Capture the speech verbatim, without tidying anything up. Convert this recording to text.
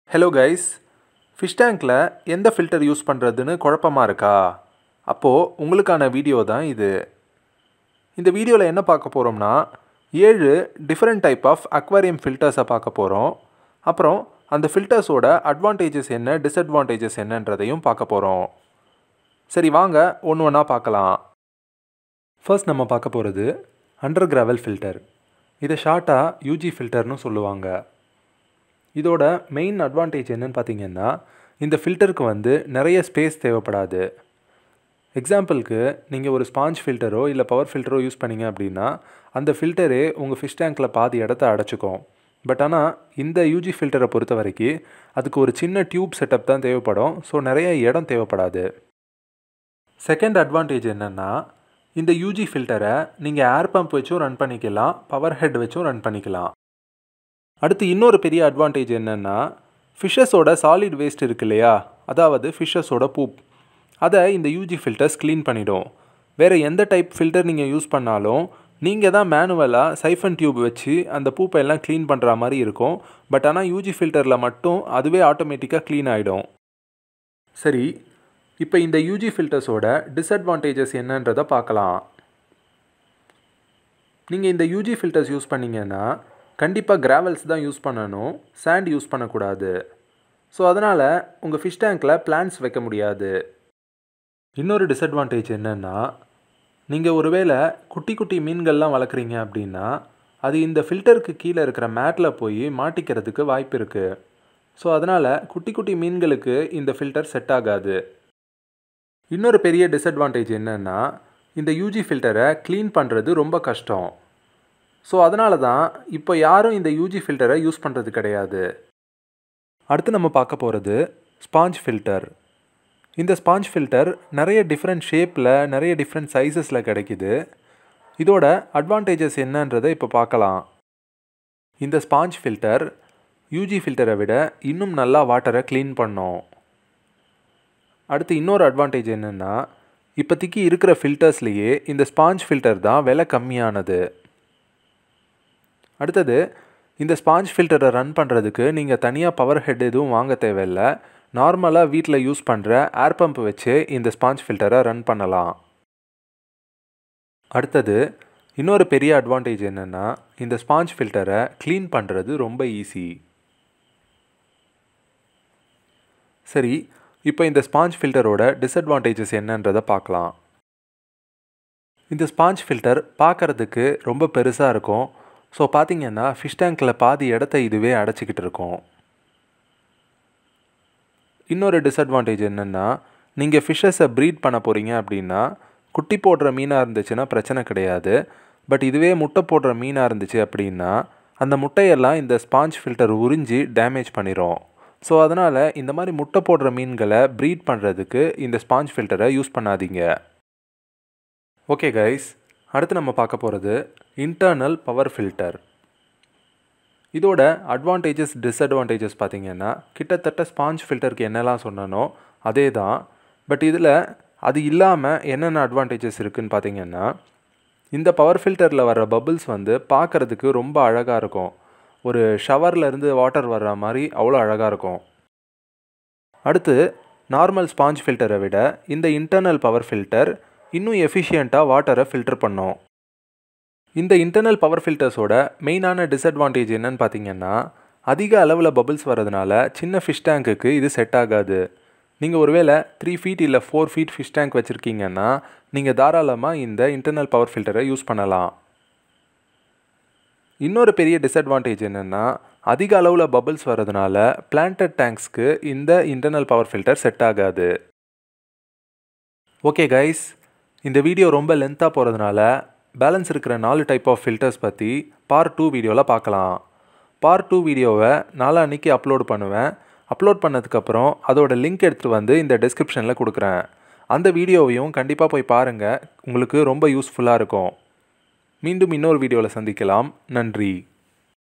Hello guys, fish tankல எந்த filter use பண்றதுன்னு குழப்பமா இருக்கா? அப்போ உங்களுக்கான வீடியோ தான் இது. இந்த வீடியோல என்ன பார்க்க போறோம்னா ஏழு different type of aquarium filters பார்க்க போறோம். அப்புறம் அந்த filtersோட advantages என்ன, disadvantages என்னன்றதையும் பார்க்க போறோம். சரி வாங்க ஒன்று ஒண்ணா பார்க்கலாம். First நம்ம பார்க்க போறது under gravel filter. இதை ஷார்ட்டா U G filterனு சொல்லுவாங்க. இதோட மெயின் அட்வான்டேஜ் என்னன்னு பார்த்தீங்கன்னா இந்த ஃபில்டருக்கு வந்து நிறைய ஸ்பேஸ் தேவைப்படாது. எக்ஸாம்பிளுக்கு நீங்கள் ஒரு ஸ்பாஞ்ச் ஃபில்டரோ இல்லை பவர் ஃபில்டரோ யூஸ் பண்ணீங்க அப்படின்னா அந்த ஃபில்டரே உங்கள் ஃபிஷ் டேங்க்கில் பாதி இடத்த அடைச்சிக்கும். பட் ஆனால் இந்த யூஜி ஃபில்டரை பொறுத்த வரைக்கும் அதுக்கு ஒரு சின்ன டியூப் செட்டப் தான் தேவைப்படும். ஸோ நிறைய இடம் தேவைப்படாது. செகண்ட் அட்வான்டேஜ் என்னென்னா இந்த யூஜி ஃபில்டரை நீங்கள் ஏர் பம்ப் வச்சும் ரன் பண்ணிக்கலாம், பவர் ஹெட் வச்சும் ரன் பண்ணிக்கலாம். அடுத்து இன்னொரு பெரிய அட்வான்டேஜ் என்னென்னா ஃபிஷ்ஷஸோட சாலிட் வேஸ்ட் இருக்கு இல்லையா, அதாவது ஃபிஷ்ஷஸோட பூப், அதை இந்த யூஜி ஃபில்டர்ஸ் க்ளீன் பண்ணிடும். வேறு எந்த டைப் ஃபில்டர் நீங்கள் யூஸ் பண்ணாலும் நீங்கள் தான் மேனுவலாக சைஃபன் டியூப் வச்சு அந்த பூப்பை எல்லாம் க்ளீன் பண்ணுற மாதிரி இருக்கும். பட் ஆனால் யூஜி ஃபில்டரில் மட்டும் அதுவே ஆட்டோமேட்டிக்காக க்ளீன் ஆகிடும். சரி, இப்போ இந்த யூஜி ஃபில்டர்ஸோட டிஸ்அட்வான்டேஜஸ் என்னன்றதை பார்க்கலாம். நீங்கள் இந்த யூஜி ஃபில்டர்ஸ் யூஸ் பண்ணிங்கன்னா கண்டிப்பாக கிராவல்ஸ் தான் யூஸ் பண்ணணும், சாண்ட் யூஸ் பண்ணக்கூடாது. ஸோ அதனால் உங்கள் ஃபிஷ் டேங்க்கில் பிளான்ட்ஸ் வைக்க முடியாது. இன்னொரு டிஸ்அட்வான்டேஜ் என்னென்னா நீங்கள் ஒருவேளை குட்டி குட்டி மீன்கள்லாம் வளர்க்குறீங்க அப்படின்னா அது இந்த ஃபில்டருக்கு கீழே இருக்கிற மேட்டில் போய் மாட்டிக்கிறதுக்கு வாய்ப்பு இருக்குது. ஸோ அதனால் குட்டி குட்டி மீன்களுக்கு இந்த ஃபில்டர் செட் ஆகாது. இன்னொரு பெரிய டிஸ்அட்வான்டேஜ் என்னென்னா இந்த யூஜி ஃபில்டரை க்ளீன் பண்ணுறது ரொம்ப கஷ்டம். ஸோ அதனால தான் இப்போ யாரும் இந்த யூஜி ஃபில்டரை யூஸ் பண்ணுறது கிடையாது. அடுத்து நம்ம பார்க்க போகிறது ஸ்பாஞ்ச் ஃபில்டர். இந்த ஸ்பாஞ்ச் ஃபில்டர் நிறைய டிஃப்ரெண்ட் ஷேப்பில் நிறைய டிஃப்ரெண்ட் சைஸஸில் கிடைக்கிது. இதோட அட்வான்டேஜஸ் என்னன்றதை இப்போ பார்க்கலாம். இந்த ஸ்பாஞ்ச் ஃபில்டர் யூஜி ஃபில்டரை விட இன்னும் நல்லா வாட்டரை க்ளீன் பண்ணும். அடுத்து இன்னொரு அட்வான்டேஜ் என்னென்னா இப்போதைக்கு இருக்கிற ஃபில்டர்ஸ்லேயே இந்த ஸ்பாஞ்ச் ஃபில்டர் தான் விலை கம்மியானது. அடுத்தது இந்த ஸ்பாஞ்ச் ஃபில்டரை ரன் பண்ணுறதுக்கு நீங்கள் தனியாக பவர் ஹெட் எதுவும் வாங்க தேவையில்லை. நார்மலாக வீட்டில் யூஸ் பண்ணுற ஏர் பம்ப் வச்சு இந்த ஸ்பாஞ்ச் ஃபில்டரை ரன் பண்ணலாம். அடுத்தது இன்னொரு பெரிய அட்வான்டேஜ் என்னென்னா இந்த ஸ்பாஞ்ச் ஃபில்டரை க்ளீன் பண்ணுறது ரொம்ப ஈஸி. சரி, இப்போ இந்த ஸ்பாஞ்ச் ஃபில்டரோட டிஸ்அட்வான்டேஜஸ் என்னன்றதை பார்க்கலாம். இந்த ஸ்பாஞ்ச் ஃபில்டர் பார்க்குறதுக்கு ரொம்ப பெருசாக இருக்கும். ஸோ பார்த்தீங்கன்னா ஃபிஷ் டேங்க்கில் பாதி இடத்த இதுவே அடைச்சிக்கிட்டு இருக்கும். இன்னொரு டிஸ்அட்வான்டேஜ் என்னென்னா நீங்கள் ஃபிஷ்ஷஸை ப்ரீட் பண்ண போகிறீங்க அப்படின்னா குட்டி போடுற மீனாக இருந்துச்சுன்னா பிரச்சனை கிடையாது. பட் இதுவே முட்டை போடுற மீனாக இருந்துச்சு அப்படின்னா அந்த முட்டையெல்லாம் இந்த ஸ்பாஞ்ச் ஃபில்டர் உறிஞ்சி டேமேஜ் பண்ணிடும். ஸோ அதனால் இந்த மாதிரி முட்டை போடுற மீன்களை ப்ரீட் பண்ணுறதுக்கு இந்த ஸ்பாஞ்ச் ஃபில்டரை யூஸ் பண்ணாதீங்க. ஓகே கைஸ், அடுத்து நம்ம பார்க்க போகிறது இன்டர்னல் பவர் ஃபில்டர். இதோட அட்வான்டேஜஸ் டிஸ்அட்வான்டேஜஸ் பார்த்திங்கன்னா கிட்டத்தட்ட ஸ்பாஞ்ச் ஃபில்டருக்கு என்னெல்லாம் சொன்னனோ அதே தான். பட் இதில் அது இல்லாமல் என்னென்ன அட்வான்டேஜஸ் இருக்குதுன்னு பார்த்திங்கன்னா இந்த பவர் ஃபில்டரில் வர பபிள்ஸ் வந்து பார்க்குறதுக்கு ரொம்ப அழகாக இருக்கும். ஒரு ஷவர்லேருந்து வாட்டர் வர்ற மாதிரி அவ்வளோ அழகாக இருக்கும். அடுத்து நார்மல் ஸ்பாஞ்ச் ஃபில்டரை விட இந்த இன்டர்னல் பவர் ஃபில்டர் இன்னும் எஃபிஷியண்ட்டாக வாட்டரை ஃபில்டர் பண்ணும். இந்த இன்டர்னல் பவர் ஃபில்டர்ஸோட மெயினான டிஸ்அட்வான்டேஜ் என்னன்னு பார்த்தீங்கன்னா அதிக அளவில் பபிள்ஸ் வரதுனால சின்ன ஃபிஷ் டேங்க்குக்கு இது செட் ஆகாது. நீங்கள் ஒருவேளை த்ரீ ஃபீட் இல்லை ஃபோர் ஃபீட் ஃபிஷ் டேங்க் வச்சுருக்கீங்கன்னா நீங்கள் தாராளமாக இந்த இன்டர்னல் பவர் ஃபில்டரை யூஸ் பண்ணலாம். இன்னொரு பெரிய டிஸ்அட்வான்டேஜ் என்னென்னா அதிக அளவில் பபிள்ஸ் வரதுனால பிளான்டட் டேங்க்ஸ்க்கு இந்த இன்டர்னல் பவர் ஃபில்டர் செட் ஆகாது. ஓகே கைஸ், இந்த வீடியோ ரொம்ப லென்த்தாக போகிறதுனால பேலன்ஸ் இருக்கிற நாலு டைப் ஆஃப் ஃபில்டர்ஸ் பற்றி பார்ட் டூ வீடியோவில் பார்க்கலாம். பார்ட் டூ வீடியோவை நாளான்னைக்கு அப்லோட் பண்ணுவேன். அப்லோட் பண்ணதுக்கப்புறம் அதோட லிங்க் எடுத்துகிட்டு வந்து இந்த டிஸ்கிரிப்ஷனில் கொடுக்குறேன். அந்த வீடியோவையும் கண்டிப்பாக போய் பாருங்கள், உங்களுக்கு ரொம்ப யூஸ்ஃபுல்லாக இருக்கும். மீண்டும் இன்னொரு வீடியோவில் சந்திக்கலாம். நன்றி.